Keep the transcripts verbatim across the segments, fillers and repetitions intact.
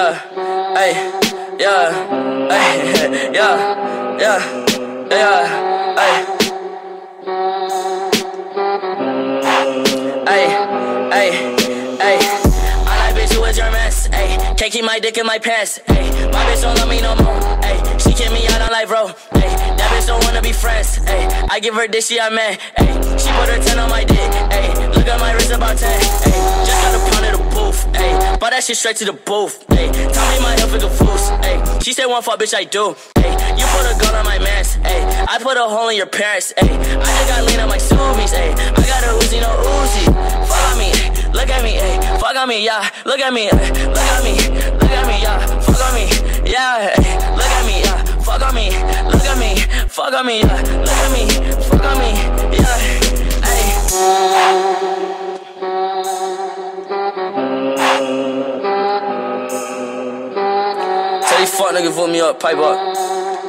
yeah, ay, yeah, ay, yeah, yeah, yeah, ay. Ay, ay, ay. I like bitch who is your mess, ayy. Can't keep my dick in my pants, ayy. My bitch don't love me no more, ayy. She kick me out on life, bro, ayy. That bitch don't wanna be friends, ayy. I give her dick, she a man, ayy. She put her ten on my dick, ayy. Look at my wrist about ten, ayy. Just got a pound of the booth, ayy. Bought that shit straight to the booth, ayy. Tell me my health is a foos, ayy. She said one fuck, bitch, I do, ayy. You put a gun on my mans, ayy. I put a hole in your parents, ayy. I just got lean on my Subies, ayy. I got a Uzi, no Uzi. Fuck on me, look at me, ayy. Fuck on me, yeah. Look at me, ay. Look at me, look at me, yeah. Fuck on me, yeah. Ay. Look at me, yeah. Fuck on me, look at me. Fuck on me, yeah. Look at me, fuck on me, yeah. Ay. Tell these fuck niggas vote me up, pipe up.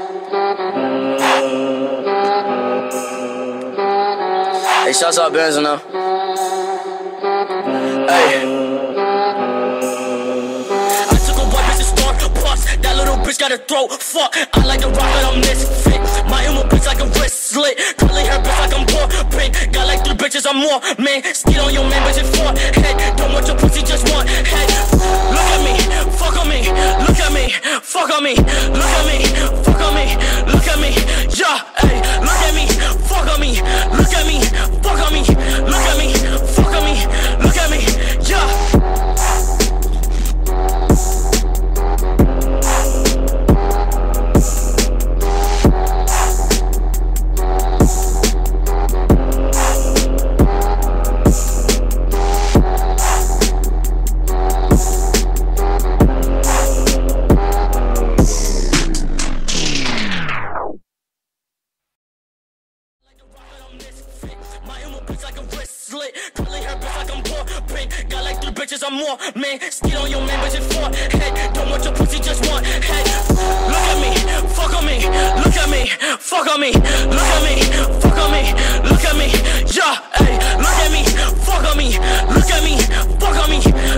Hey, shouts out Benzo now. Hey. I took a white bitch to start bust. That little bitch got a throat. Fuck, I like the rock, but I'm misfit. My emo bitch like a wrist slit. Curly hair bitch like I'm poor pink. Got like three bitches, I'm more man. Skid on your man, bitch, it's four head. Don't want your pussy, just one head. Look at me, fuck on me. Look at me, fuck on me. Look at me, fuck on me. Look at me, yeah, hey. Look at me, fuck on me. Look at me, fuck on me. Look at me, fuck on me. Look at me, yeah. I'm more man, skid on your man, bitch, it's four head. Don't want your pussy, just one head. Look at me, fuck on me. Look at me, fuck on me. Look at me, fuck on me. Look at me, yeah, hey. Look at me, fuck on me. Look at me, fuck on me.